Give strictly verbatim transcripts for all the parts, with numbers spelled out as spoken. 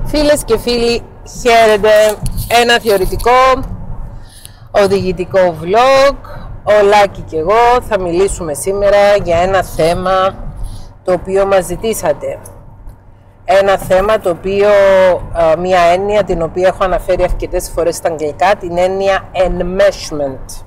Φίλες και φίλοι, χαίρετε. Ένα θεωρητικό οδηγητικό vlog. Ο Λάκη και εγώ θα μιλήσουμε σήμερα για ένα θέμα το οποίο μας ζητήσατε. Ένα θέμα το οποίο, μια έννοια την οποία έχω αναφέρει αρκετές φορές στα αγγλικά, την έννοια enmeshment.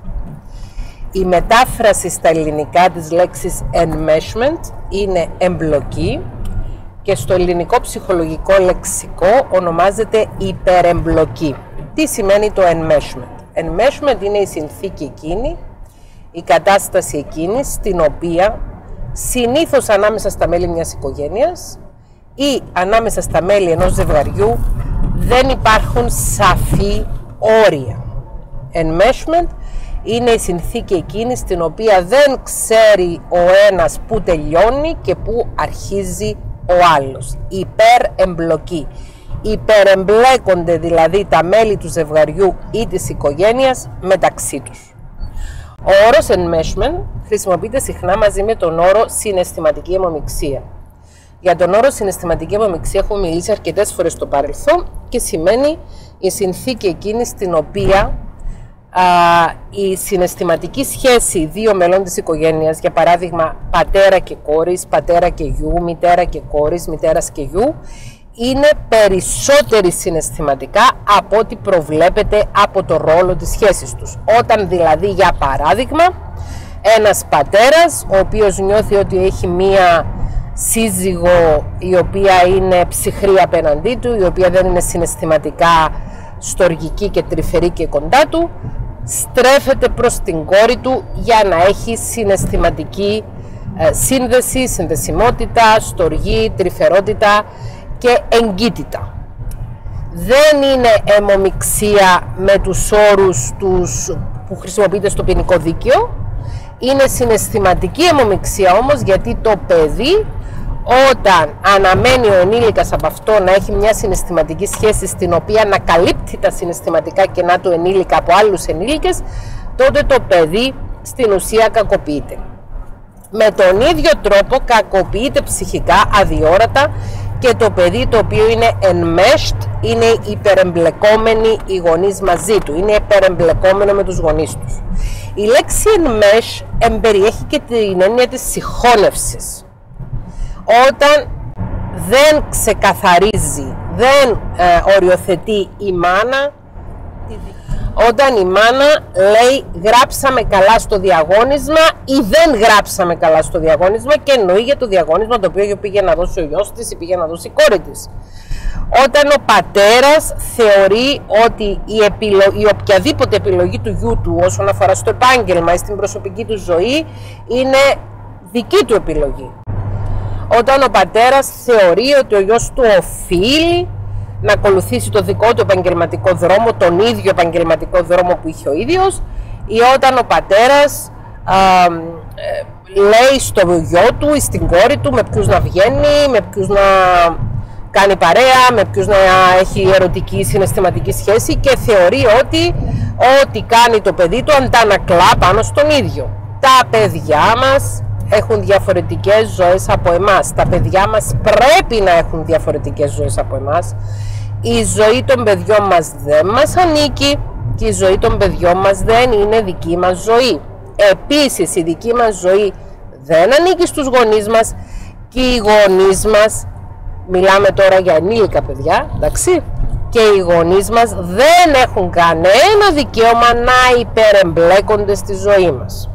Η μετάφραση στα ελληνικά της λέξης enmeshment είναι εμπλοκή και στο ελληνικό ψυχολογικό λεξικό ονομάζεται υπερεμπλοκή. Τι σημαίνει το enmeshment? Enmeshment είναι η συνθήκη εκείνη, η κατάσταση εκείνη στην οποία συνήθως ανάμεσα στα μέλη μιας οικογένειας ή ανάμεσα στα μέλη ενός ζευγαριού δεν υπάρχουν σαφή όρια. Enmeshment είναι η συνθήκη εκείνη στην οποία δεν ξέρει ο ένας που τελειώνει και που αρχίζει ο άλλος. Υπερεμπλοκή. Υπερεμπλέκονται δηλαδή τα μέλη του ζευγαριού ή της οικογένειας μεταξύ τους. Ο όρος enmeshment χρησιμοποιείται συχνά μαζί με τον όρο συναισθηματική αιμομιξία. Για τον όρο συναισθηματική αιμομιξία έχουμε μιλήσει αρκετές φορές στο παρελθόν και σημαίνει η συνθήκη εκείνη στην οποία α, η συναισθηματική σχέση δύο μελών της οικογένειας, για παράδειγμα πατέρα και κόρης, πατέρα και γιου, μητέρα και κόρης, μητέρας και γιου, είναι περισσότεροι συναισθηματικά από ό,τι προβλέπεται από το ρόλο της σχέσης τους. Όταν δηλαδή, για παράδειγμα, ένας πατέρας ο οποίος νιώθει ότι έχει μία σύζυγο η οποία είναι ψυχρή απέναντί του, η οποία δεν είναι συναισθηματικά στοργική και τρυφερή και κοντά του, στρέφεται προς την κόρη του για να έχει συναισθηματική ε, σύνδεση, συνδεσιμότητα, στοργή, τρυφερότητα και εγκύτητα. Δεν είναι αιμομιξία με τους όρους τους που χρησιμοποιείται στο ποινικό δίκαιο, είναι συναισθηματική αιμομιξία όμως, γιατί το παιδί όταν αναμένει ο ενήλικας από αυτό να έχει μια συναισθηματική σχέση στην οποία να καλύπτει τα συναισθηματικά κενά του ενήλικα από άλλους ενήλικες, τότε το παιδί στην ουσία κακοποιείται. Με τον ίδιο τρόπο κακοποιείται ψυχικά αδιόρατα και το παιδί το οποίο είναι enmeshed, είναι υπερεμπλεκόμενοι οι γονείς μαζί του, είναι υπερεμπλεκόμενο με τους γονείς τους. Η λέξη enmesh εμπεριέχει και την έννοια της συγχώνευσης. Όταν δεν ξεκαθαρίζει, δεν ε, οριοθετεί η μάνα, όταν η μάνα λέει γράψαμε καλά στο διαγώνισμα ή δεν γράψαμε καλά στο διαγώνισμα και εννοεί για το διαγώνισμα το οποίο πήγε να δώσει ο γιος της ή πήγε να δώσει η κόρη της. Όταν ο πατέρας θεωρεί ότι η, επιλο... η οποιαδήποτε επιλογή του γιού του όσον αφορά στο επάγγελμα ή στην προσωπική του ζωή είναι δική του επιλογή. Όταν ο πατέρας θεωρεί ότι ο γιος του οφείλει να ακολουθήσει το δικό του επαγγελματικό δρόμο, τον ίδιο επαγγελματικό δρόμο που είχε ο ίδιος, ή όταν ο πατέρας α, ε, λέει στο γιο του ή στην κόρη του με ποιους να βγαίνει, με ποιους να κάνει παρέα, με ποιους να έχει ερωτική συναισθηματική σχέση και θεωρεί ότι ό,τι κάνει το παιδί του αντανακλά πάνω στον ίδιο. Τα παιδιά μας έχουν διαφορετικές ζωές από εμάς. Τα παιδιά μας πρέπει να έχουν διαφορετικές ζωές από εμάς. Η ζωή των παιδιών μας δεν μας ανήκει και η ζωή των παιδιών μας δεν είναι δική μας ζωή. Επίσης η δική μας ζωή δεν ανήκει στους γονείς μας και οι γονείς μας, μιλάμε τώρα για ενήλικα παιδιά, εντάξει, και οι γονείς μας δεν έχουν κανένα δικαίωμα να υπερεμπλέκονται στη ζωή μας.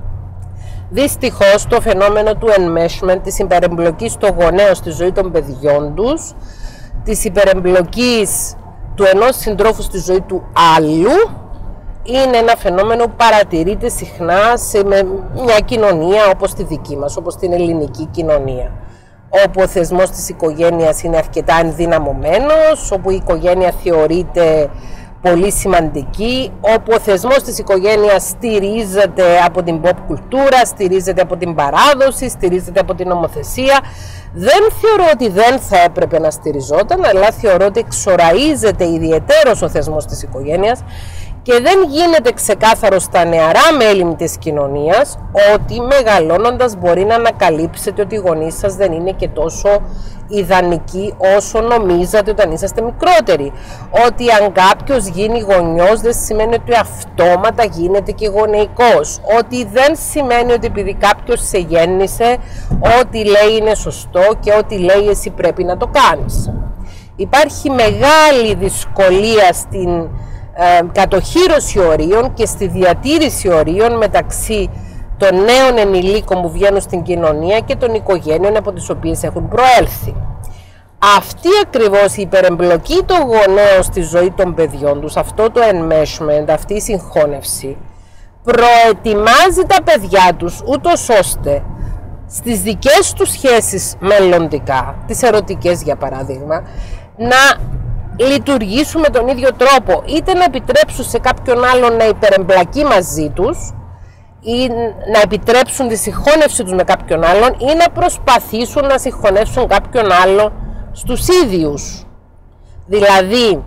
Δυστυχώς το φαινόμενο του enmeshment, της υπερεμπλοκής των γονέων στη ζωή των παιδιών τους, της υπερεμπλοκής του ενός συντρόφου στη ζωή του άλλου, είναι ένα φαινόμενο που παρατηρείται συχνά σε μια κοινωνία όπως τη δική μας, όπως την ελληνική κοινωνία, όπου ο θεσμός της οικογένειας είναι αρκετά ενδυναμωμένος, όπου η οικογένεια θεωρείται πολύ σημαντική, όπου ο θεσμός της οικογένειας στηρίζεται από την pop κουλτούρα, στηρίζεται από την παράδοση, στηρίζεται από την νομοθεσία. Δεν θεωρώ ότι δεν θα έπρεπε να στηριζόταν, αλλά θεωρώ ότι εξοραίζεται ιδιαιτέρως ο θεσμός της οικογένειας Και δεν γίνεται ξεκάθαρο στα νεαρά μέλη της κοινωνίας ότι μεγαλώνοντας μπορεί να ανακαλύψετε ότι οι γονείς σας δεν είναι και τόσο ιδανικοί όσο νομίζατε όταν είσαστε μικρότεροι. Ότι αν κάποιος γίνει γονιός δεν σημαίνει ότι αυτόματα γίνεται και γονεϊκός. Ότι δεν σημαίνει ότι επειδή κάποιος σε γέννησε ό,τι λέει είναι σωστό και ό,τι λέει εσύ πρέπει να το κάνεις. Υπάρχει μεγάλη δυσκολία στην Ε, κατοχύρωση ορίων και στη διατήρηση ορίων μεταξύ των νέων ενηλίκων που βγαίνουν στην κοινωνία και των οικογένειων από τις οποίες έχουν προέλθει. Αυτή ακριβώς η υπερεμπλοκή των γονέων στη ζωή των παιδιών τους, αυτό το enmeshment, αυτή η συγχώνευση, προετοιμάζει τα παιδιά τους ούτως ώστε στις δικές τους σχέσεις μελλοντικά, τις ερωτικές για παράδειγμα, να λειτουργήσουν με τον ίδιο τρόπο, είτε να επιτρέψουν σε κάποιον άλλον να υπερεμπλακεί μαζί τους ή να επιτρέψουν τη συγχώνευση τους με κάποιον άλλον ή να προσπαθήσουν να συγχωνεύσουν κάποιον άλλο στους ίδιους. Δηλαδή,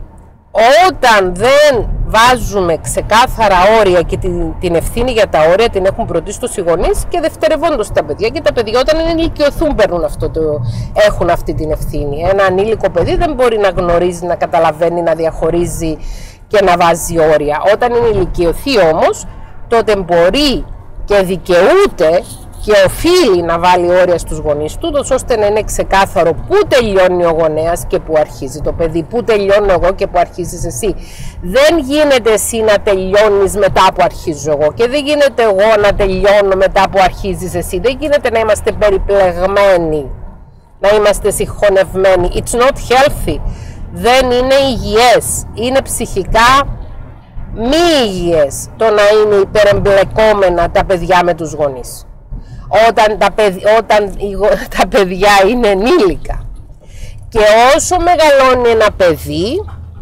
όταν δεν βάζουμε ξεκάθαρα όρια και την, την ευθύνη για τα όρια την έχουν πρωτίστως οι γονείς και δευτερευόντως τα παιδιά, και τα παιδιά όταν ενηλικιωθούν παίρνουν αυτό το, έχουν αυτή την ευθύνη. Ένα ανήλικο παιδί δεν μπορεί να γνωρίζει, να καταλαβαίνει, να διαχωρίζει και να βάζει όρια. Όταν ενηλικιωθεί όμως, τότε μπορεί και δικαιούται και οφείλει να βάλει όρια στους γονείς του, ώστε να είναι ξεκάθαρο πού τελειώνει ο γονέας και πού αρχίζει το παιδί, πού τελειώνω εγώ και πού αρχίζεις εσύ. Δεν γίνεται εσύ να τελειώνεις μετά που αρχίζω εγώ και δεν γίνεται εγώ να τελειώνω μετά που αρχίζεις εσύ. Δεν γίνεται να είμαστε περιπλεγμένοι, να είμαστε συγχωνευμένοι. It's not healthy. Δεν είναι υγιές. Είναι ψυχικά μη υγιές το να είναι υπερεμπλεκόμενα τα παιδιά με τους γονείς. Όταν τα, παιδι, όταν τα παιδιά είναι ενήλικα. Και όσο μεγαλώνει ένα παιδί,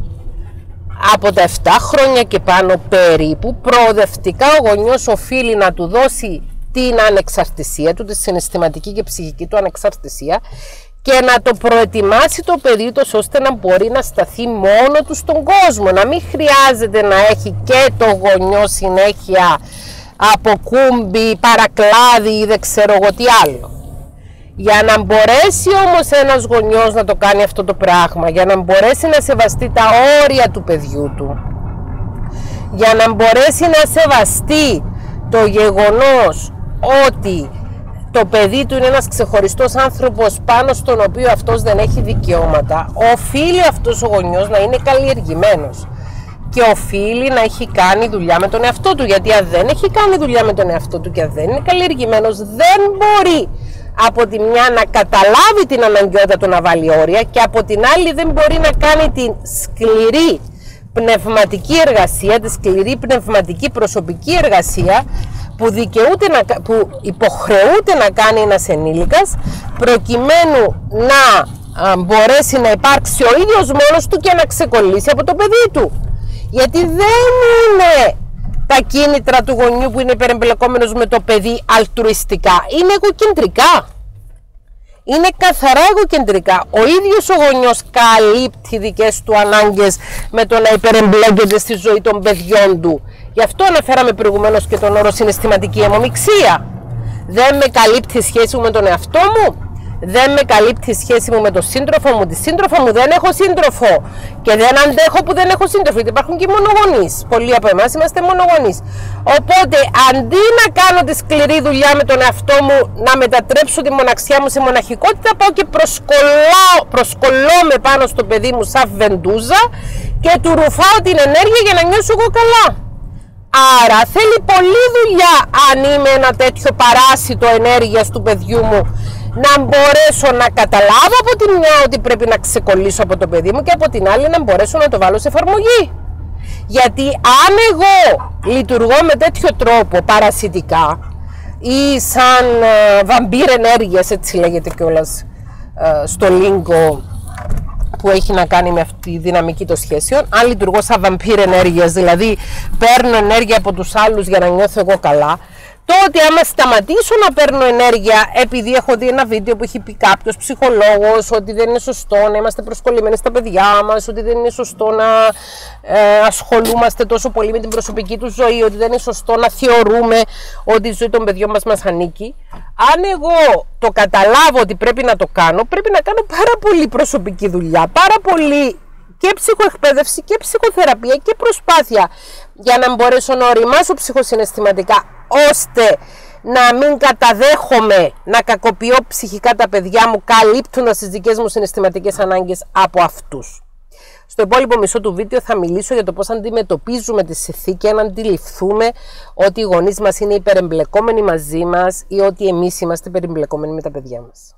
από τα επτά χρόνια και πάνω περίπου, προοδευτικά ο γονιός οφείλει να του δώσει την ανεξαρτησία του, τη συναισθηματική και ψυχική του ανεξαρτησία, και να το προετοιμάσει το παιδί του ώστε να μπορεί να σταθεί μόνο του στον κόσμο, να μην χρειάζεται να έχει και το γονιό συνέχεια από κούμπι, παρακλάδι ή δεν ξέρω εγώ τι άλλο. Για να μπορέσει όμως ένας γονιός να το κάνει αυτό το πράγμα, για να μπορέσει να σεβαστεί τα όρια του παιδιού του, για να μπορέσει να σεβαστεί το γεγονός ότι το παιδί του είναι ένας ξεχωριστός άνθρωπος πάνω στον οποίο αυτός δεν έχει δικαιώματα, οφείλει αυτός ο γονιός να είναι καλλιεργημένος και οφείλει να έχει κάνει δουλειά με τον εαυτό του, γιατί αν δεν έχει κάνει δουλειά με τον εαυτό του και αν δεν είναι καλλιεργημένος, δεν μπορεί από τη μια να καταλάβει την αναγκαιότητα του να βάλει όρια και από την άλλη δεν μπορεί να κάνει την σκληρή πνευματική εργασία, τη σκληρή πνευματική προσωπική εργασία που, δικαιούται να, που υποχρεούται να κάνει ένας ενήλικας προκειμένου να α, μπορέσει να υπάρξει ο ίδιος μόνος του και να ξεκολλήσει από το παιδί του. Γιατί δεν είναι τα κίνητρα του γονιού που είναι υπερεμπλεκόμενος με το παιδί αλτρουιστικά, είναι εγωκεντρικά. Είναι καθαρά εγωκεντρικά. Ο ίδιος ο γονιός καλύπτει δικές του ανάγκες με το να υπερεμπλέκεται στη ζωή των παιδιών του. Γι' αυτό αναφέραμε προηγουμένως και τον όρο συναισθηματική αιμομιξία. Δεν με καλύπτει η σχέση μου με τον εαυτό μου, δεν με καλύπτει η σχέση μου με τον σύντροφο μου, τη σύντροφο μου, δεν έχω σύντροφο και δεν αντέχω που δεν έχω σύντροφο, γιατί υπάρχουν και μονογονείς. Πολλοί από εμάς είμαστε μονογονείς. Οπότε αντί να κάνω τη σκληρή δουλειά με τον εαυτό μου, να μετατρέψω τη μοναξιά μου σε μοναχικότητα, πάω και προσκολώ με πάνω στο παιδί μου σαν βεντούζα και του ρουφάω την ενέργεια για να νιώσω εγώ καλά. Άρα θέλει πολλή δουλειά, αν είμαι ένα τέτοιο παράσιτο ενέργειας του παιδιού μου, να μπορέσω να καταλάβω από τη μια ότι πρέπει να ξεκολλήσω από το παιδί μου και από την άλλη να μπορέσω να το βάλω σε εφαρμογή. Γιατί αν εγώ λειτουργώ με τέτοιο τρόπο παρασιτικά ή σαν ε, βαμπύρ ενέργειας, έτσι λέγεται κιόλας ε, στο λίγκο που έχει να κάνει με αυτή τη δυναμική των σχέσεων, αν λειτουργώ σαν βαμπύρ ενέργειας, δηλαδή παίρνω ενέργεια από τους άλλους για να νιώθω εγώ καλά, Το ότι άμα σταματήσω να παίρνω ενέργεια, επειδή έχω δει ένα βίντεο που έχει πει κάποιος ψυχολόγος ότι δεν είναι σωστό να είμαστε προσκολλημένοι στα παιδιά μας, ότι δεν είναι σωστό να ε, ασχολούμαστε τόσο πολύ με την προσωπική του ζωή, ότι δεν είναι σωστό να θεωρούμε ότι η ζωή των παιδιών μας μας ανήκει. Αν εγώ το καταλάβω ότι πρέπει να το κάνω, πρέπει να κάνω πάρα πολύ προσωπική δουλειά, πάρα πολύ και ψυχοεκπαίδευση και ψυχοθεραπεία και προσπάθεια για να μπορέσω να οριμάσω ψυχοσυναισθηματικά, ώστε να μην καταδέχομαι να κακοποιώ ψυχικά τα παιδιά μου, καλύπτοντας τις δικές μου συναισθηματικές ανάγκες από αυτούς. Στο υπόλοιπο μισό του βίντεο θα μιλήσω για το πώς αντιμετωπίζουμε τη συνθήκη, αν αντιληφθούμε ότι οι γονείς μας είναι υπερεμπλεκόμενοι μαζί μας ή ότι εμείς είμαστε υπερεμπλεκόμενοι με τα παιδιά μας.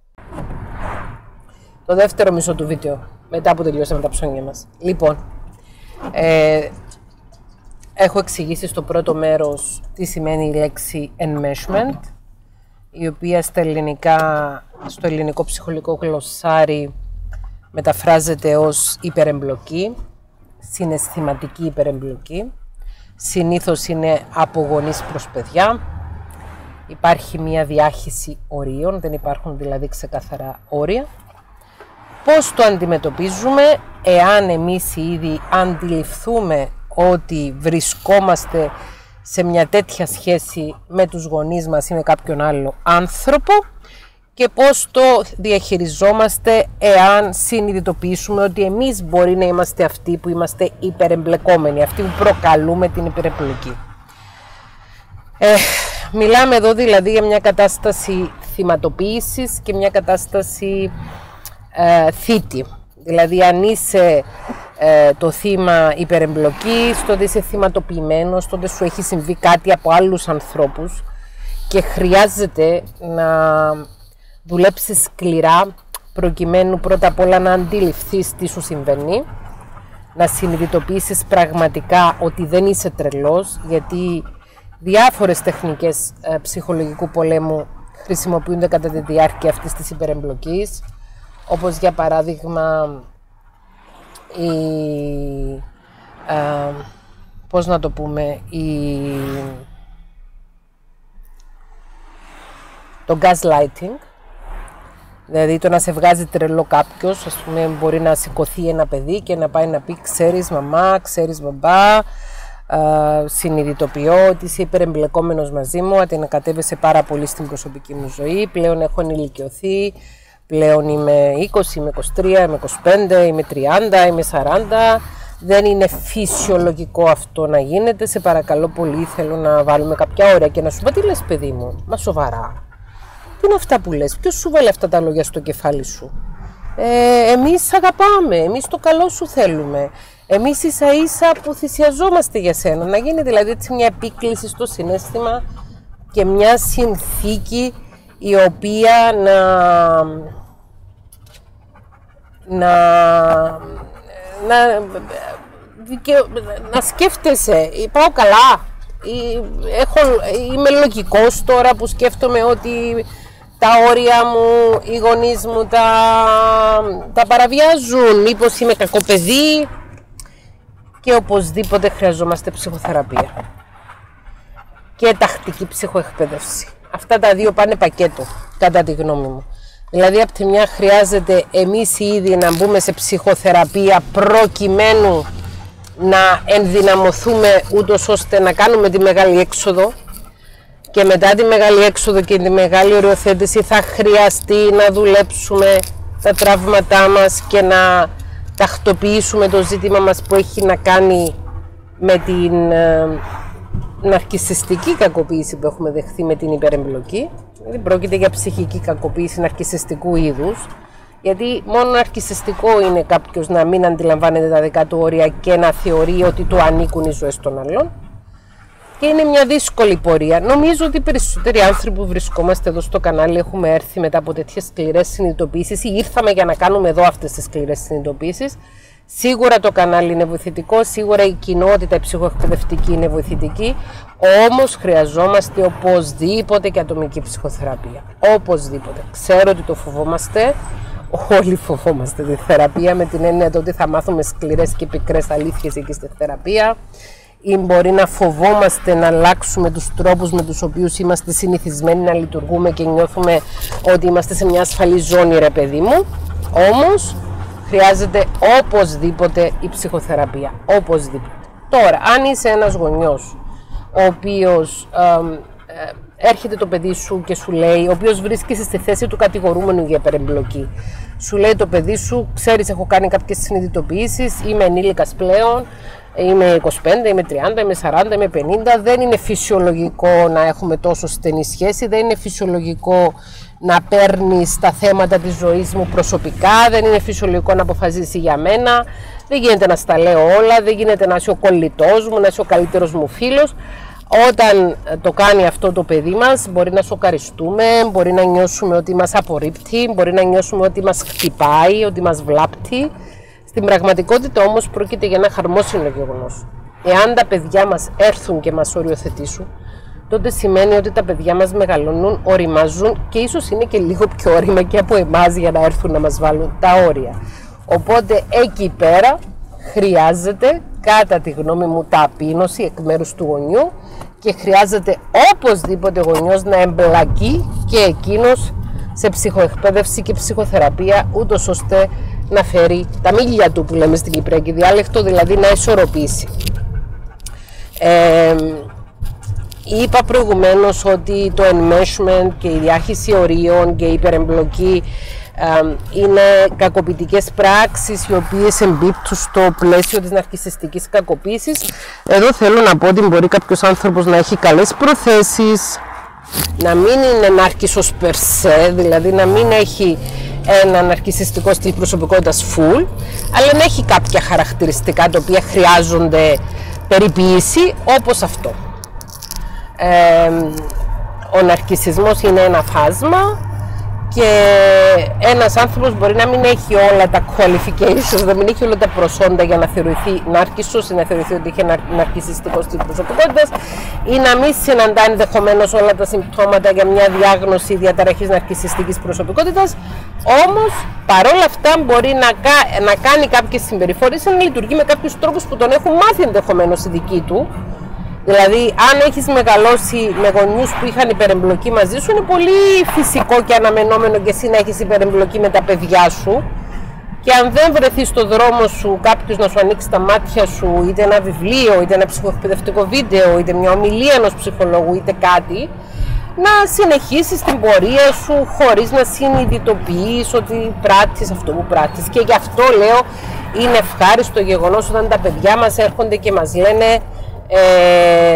Το δεύτερο μισό του βίντεο, μετά που τελειώσαμε τα ψώνια μας. Λοιπόν, ε, έχω εξηγήσει στο πρώτο μέρος τι σημαίνει η λέξη enmeshment, η οποία στα ελληνικά, στο ελληνικό ψυχολογικό γλωσσάρι μεταφράζεται ως υπερεμπλοκή, συναισθηματική υπερεμπλοκή. Συνήθως είναι από γονείς προς παιδιά. Υπάρχει μία διάχυση ορίων, δεν υπάρχουν δηλαδή ξεκάθαρα όρια. Πώς το αντιμετωπίζουμε, εάν εμείς ήδη αντιληφθούμε ότι βρισκόμαστε σε μια τέτοια σχέση με τους γονείς μας ή με κάποιον άλλο άνθρωπο, και πώς το διαχειριζόμαστε εάν συνειδητοποιήσουμε ότι εμείς μπορεί να είμαστε αυτοί που είμαστε υπερεμπλεκόμενοι, αυτοί που προκαλούμε την υπερεμπλοκή. Ε, μιλάμε εδώ δηλαδή για μια κατάσταση θυματοποίησης και μια κατάσταση ε, θήτη. Δηλαδή αν είσαι ε, το θύμα υπερεμπλοκής, τότε είσαι θυματοποιημένος, τότε σου έχει συμβεί κάτι από άλλους ανθρώπους και χρειάζεται να δουλέψεις σκληρά προκειμένου πρώτα απ' όλα να αντιληφθείς τι σου συμβαίνει, να συνειδητοποιήσεις πραγματικά ότι δεν είσαι τρελός, γιατί διάφορες τεχνικές ε, ψυχολογικού πολέμου χρησιμοποιούνται κατά τη διάρκεια αυτής της υπερεμπλοκής, όπως για παράδειγμα η, ε, πώς να το πούμε, η, το gaslighting. Δηλαδή το να σε βγάζει τρελό κάποιος, ας πούμε μπορεί να σηκωθεί ένα παιδί και να πάει να πει ξέρεις μαμά, ξέρεις μπαμπά, α, συνειδητοποιώ ότι είσαι υπερεμπλεκόμενος μαζί μου, ότι ανακατεύεσαι πάρα πολύ στην προσωπική μου ζωή, πλέον έχω ενηλικιωθεί, πλέον είμαι είκοσι, είμαι είκοσι τρία, είμαι είκοσι πέντε, είμαι τριάντα, είμαι σαράντα, δεν είναι φυσιολογικό αυτό να γίνεται, σε παρακαλώ πολύ, θέλω να βάλουμε κάποια όρια. Και να σου πω τι λες παιδί μου, μα σοβαρά. Τι είναι αυτά που λες, ποιος σου βάλε αυτά τα λόγια στο κεφάλι σου. Ε, εμείς αγαπάμε, εμείς το καλό σου θέλουμε. Εμείς ίσα ίσα που θυσιαζόμαστε για σένα. Να γίνει δηλαδή έτσι μια επίκληση στο συναίσθημα και μια συνθήκη η οποία να, να, να, να σκέφτεσαι, πάω καλά, έχω, είμαι λογικός τώρα που σκέφτομαι ότι τα όρια μου, οι γονείς μου τα, τα παραβιάζουν, μήπως είμαι κακό παιδί, και οπωσδήποτε χρειαζόμαστε ψυχοθεραπεία και τακτική ψυχοεκπαίδευση. Αυτά τα δύο πάνε πακέτο, κατά τη γνώμη μου. Δηλαδή, από τη μια χρειάζεται εμείς οι ίδιοι να μπούμε σε ψυχοθεραπεία προκειμένου να ενδυναμωθούμε ούτως ώστε να κάνουμε τη μεγάλη έξοδο, και μετά τη μεγάλη έξοδο και τη μεγάλη οριοθέτηση θα χρειαστεί να δουλέψουμε τα τραύματά μας και να τακτοποιήσουμε το ζήτημα μας που έχει να κάνει με την ε, ναρκισσιστική κακοποίηση που έχουμε δεχθεί με την υπερεμπλοκή. Δηλαδή πρόκειται για ψυχική κακοποίηση ναρκισσιστικού είδους, γιατί μόνο ναρκισσιστικό είναι κάποιος να μην αντιλαμβάνεται τα δικά του όρια και να θεωρεί ότι του ανήκουν οι ζωές των άλλων. Και είναι μια δύσκολη πορεία. Νομίζω ότι οι περισσότεροι άνθρωποι που βρισκόμαστε εδώ στο κανάλι έχουμε έρθει μετά από τέτοιες σκληρές συνειδητοποιήσεις ή ήρθαμε για να κάνουμε εδώ αυτές τις σκληρές συνειδητοποιήσεις. Σίγουρα το κανάλι είναι βοηθητικό, σίγουρα η κοινότητα η ψυχοεκπαιδευτική είναι βοηθητική, όμως χρειαζόμαστε οπωσδήποτε και ατομική ψυχοθεραπεία. Οπωσδήποτε. Ξέρω ότι το φοβόμαστε, όλοι φοβόμαστε τη θεραπεία με την έννοια ότι θα μάθουμε σκληρές και πικρές αλήθειες εκεί στη θεραπεία. ή μπορεί να φοβόμαστε να αλλάξουμε τους τρόπους με τους οποίους είμαστε συνηθισμένοι να λειτουργούμε και νιώθουμε ότι είμαστε σε μια ασφαλή ζώνη, ρε παιδί μου. Όμως χρειάζεται οπωσδήποτε η ψυχοθεραπεία, οπωσδήποτε. Τώρα, αν είσαι ένας γονιός ο οποίος ε, ε, έρχεται το παιδί σου και σου λέει, ο οποίος βρίσκεται στη θέση του κατηγορούμενου για υπερεμπλοκή, σου λέει το παιδί σου, ξέρεις, έχω κάνει κάποιες συνειδητοποιήσεις, είμαι ενήλικας πλέον, είμαι είκοσι πέντε, είμαι τριάντα, είμαι σαράντα, είμαι πενήντα, δεν είναι φυσιολογικό να έχουμε τόσο στενή σχέση, δεν είναι φυσιολογικό να παίρνεις τα θέματα της ζωής μου προσωπικά, δεν είναι φυσιολογικό να αποφασίσει για μένα, δεν γίνεται να στα λέω όλα, δεν γίνεται να είσαι ο κολλητός μου, να είσαι ο καλύτερος μου φίλος. Όταν το κάνει αυτό το παιδί μας, μπορεί να σοκαριστούμε, μπορεί να νιώσουμε ότι μας απορρίπτει, μπορεί να νιώσουμε ότι μας χτυπάει, ότι μας βλάπτει. Στην πραγματικότητα όμως πρόκειται για ένα χαρμόσυνο γεγονός. Εάν τα παιδιά μας έρθουν και μας οριοθετήσουν, τότε σημαίνει ότι τα παιδιά μας μεγαλώνουν, οριμάζουν και ίσως είναι και λίγο πιο όρημα και από εμάς για να έρθουν να μας βάλουν τα όρια. Οπότε εκεί πέρα χρειάζεται, κατά τη γνώμη μου, ταπείνωση εκ μέρους του γονιού και χρειάζεται οπωσδήποτε ο γονιός να εμπλακεί και εκείνος σε ψυχοεκπαίδευση και ψυχοθεραπεία, ούτως ώστε να φέρει τα μίλια του, που λέμε στην κυπριακή διάλεκτο, δηλαδή να ισορροπήσει. Ε, είπα προηγουμένως ότι το enmeshment και η διάχυση ορίων και η υπερεμπλοκή ε, είναι κακοποιητικές πράξεις οι οποίες εμπίπτουν στο πλαίσιο της ναρκισσιστικής κακοποίησης. Εδώ θέλω να πω ότι μπορεί κάποιος άνθρωπος να έχει καλές προθέσεις, να μην είναι ναρκισσός περσέ, δηλαδή να μην έχει ένα ναρκισσιστικό στυλ προσωπικότητας full, αλλά να έχει κάποια χαρακτηριστικά τα οποία χρειάζονται περιποίηση, όπως αυτό. Ε, ο ναρκισσισμός είναι ένα φάσμα και ένας άνθρωπος μπορεί να μην έχει όλα τα qualifications, να μην έχει όλα τα προσόντα για να θεωρηθεί ναρκισσός ή να θεωρηθεί ότι είχε ναρκισσιστικό στυλ προσωπικότητας ή να μην συναντά ενδεχομένως όλα τα συμπτώματα για μια διάγνωση διαταραχής ναρκισσιστικής προσωπικότητας, όμως παρόλα αυτά μπορεί να, να κάνει κάποιες συμπεριφορές, να λειτουργεί με κάποιους τρόπους που τον έχουν μάθει ενδεχομένως οι δικοί του. Δηλαδή, αν έχεις μεγαλώσει με γονιούς που είχαν υπερεμπλοκή μαζί σου, είναι πολύ φυσικό και αναμενόμενο και εσύ να έχεις υπερεμπλοκή με τα παιδιά σου. Και αν δεν βρεθεί στο δρόμο σου κάποιος να σου ανοίξει τα μάτια σου, είτε ένα βιβλίο, είτε ένα ψυχοεκπαιδευτικό βίντεο, είτε μια ομιλία ενός ψυχολόγου, είτε κάτι, να συνεχίσεις την πορεία σου χωρίς να συνειδητοποιείς ότι πράττεις αυτό που πράττεις. Και γι' αυτό λέω, είναι ευχάριστο γεγονός όταν τα παιδιά μας έρχονται και μας λένε Ε,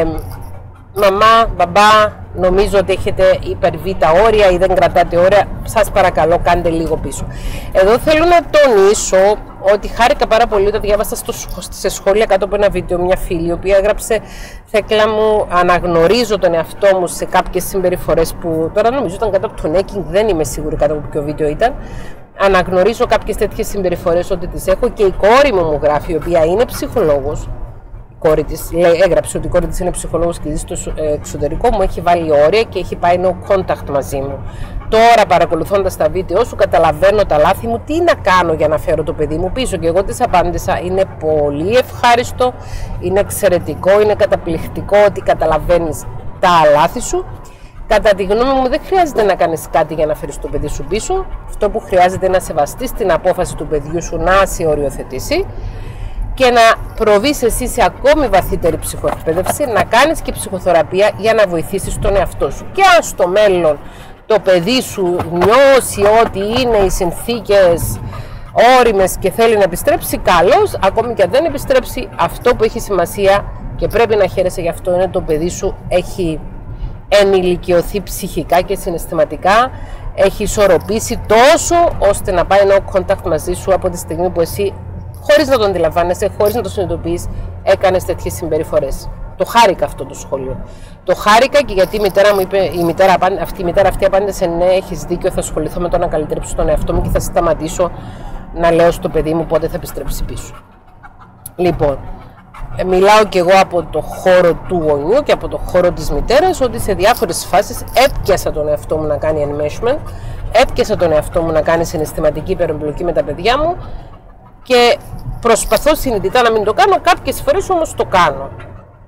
μαμά, μπαμπά, νομίζω ότι έχετε υπερβεί τα όρια ή δεν κρατάτε όρια, σας παρακαλώ κάντε λίγο πίσω. Εδώ θέλω να τονίσω ότι χάρηκα πάρα πολύ όταν διάβασα στο, σε σχόλια κάτω από ένα βίντεο μια φίλη η οποία έγραψε, Θέκλα μου, αναγνωρίζω τον εαυτό μου σε κάποιες συμπεριφορές που τώρα νομίζω ήταν κάτω από το necking, δεν είμαι σίγουρη κάτω από ποιο βίντεο ήταν. Αναγνωρίζω κάποιες τέτοιες συμπεριφορές ότι τις έχω και η κόρη μου μου γράφει, η οποία είναι ψυχολόγος. Κόρη της, λέει, έγραψε ότι η κόρη της είναι ψυχολόγος και ζει στο εξωτερικό, μου έχει βάλει όρια και έχει πάει no contact μαζί μου. Τώρα παρακολουθώντας τα βίντεο σου καταλαβαίνω τα λάθη μου, τι να κάνω για να φέρω το παιδί μου πίσω. Και εγώ της απάντησα, είναι πολύ ευχάριστο, είναι εξαιρετικό, είναι καταπληκτικό ότι καταλαβαίνεις τα λάθη σου. Κατά τη γνώμη μου δεν χρειάζεται να κάνεις κάτι για να φέρεις το παιδί σου πίσω. Αυτό που χρειάζεται είναι να σεβαστείς την απόφαση του παιδιού σου να σε οριοθετήσει και να προβείς εσύ σε ακόμη βαθύτερη ψυχοεκπαίδευση, να κάνεις και ψυχοθεραπεία για να βοηθήσεις τον εαυτό σου. Και αν στο μέλλον το παιδί σου νιώσει ότι είναι οι συνθήκες όριμες και θέλει να επιστρέψει, καλώς. Ακόμη και αν δεν επιστρέψει, αυτό που έχει σημασία και πρέπει να χαίρεσαι γι' αυτό είναι το παιδί σου έχει ενηλικιωθεί ψυχικά και συναισθηματικά, έχει ισορροπήσει τόσο ώστε να πάει no contact μαζί σου από τη στιγμή που εσύ, χωρίς να το αντιλαμβάνεσαι, χωρίς να το συνειδητοποιείς, έκανες τέτοιες συμπεριφορές. Το χάρηκα αυτό το σχόλιο. Το χάρηκα και γιατί η μητέρα μου είπε, η μητέρα, αυτή, η μητέρα αυτή απάντησε, ναι, έχεις δίκιο, θα ασχοληθώ με το να καλυτρέψω τον εαυτό μου και θα σταματήσω να λέω στο παιδί μου πότε θα επιστρέψει πίσω. Λοιπόν, μιλάω και εγώ από το χώρο του γονιού και από το χώρο της μητέρας, ότι σε διάφορες φάσεις έπιασα τον εαυτό μου να κάνει enmeshment, έπιασα τον εαυτό μου να κάνει συναισθηματική υπερεμπλοκή με τα παιδιά μου και προσπαθώ συνειδητά να μην το κάνω, κάποιες φορές όμως το κάνω.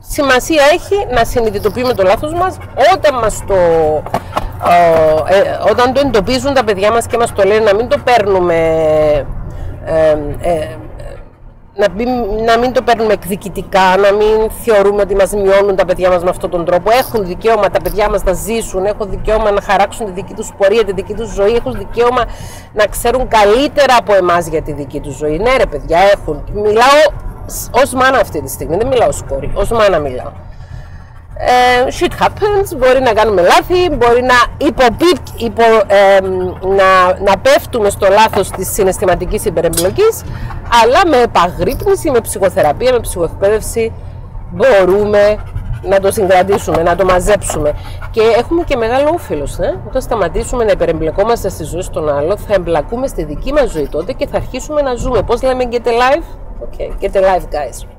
σημασία έχει να συνειδητοποιούμε το λάθος μας όταν, μας το, ε, ε, όταν το εντοπίζουν τα παιδιά μας και μας το λένε, να μην το παίρνουμε ε, ε, να μην, να μην το παίρνουμε εκδικητικά, να μην θεωρούμε ότι μας μειώνουν τα παιδιά μας με αυτόν τον τρόπο. Έχουν δικαίωμα τα παιδιά μας να ζήσουν, έχουν δικαίωμα να χαράξουν τη δική τους πορεία, τη δική τους ζωή, έχουν δικαίωμα να ξέρουν καλύτερα από εμάς για τη δική τους ζωή. Ναι ρε παιδιά, έχουν. Μιλάω ως μάνα αυτή τη στιγμή, δεν μιλάω ως κόρη, ως μάνα μιλάω. Ε, shit happens, μπορεί να κάνουμε λάθη, μπορεί να, υποπίπ, υπο, ε, να, να πέφτουμε στο λάθος της συναισθηματικής υπερεμπλοκής, αλλά με επαγρύπνηση, με ψυχοθεραπεία, με ψυχοεκπαίδευση μπορούμε να το συγκρατήσουμε, να το μαζέψουμε. Και έχουμε και μεγάλο όφελος. Ε? Όταν σταματήσουμε να υπερεμπλεκόμαστε στη ζωή στον άλλο, θα εμπλακούμε στη δική μας ζωή τότε και θα αρχίσουμε να ζούμε. Πώς λέμε get a life? Okay, get a life guys.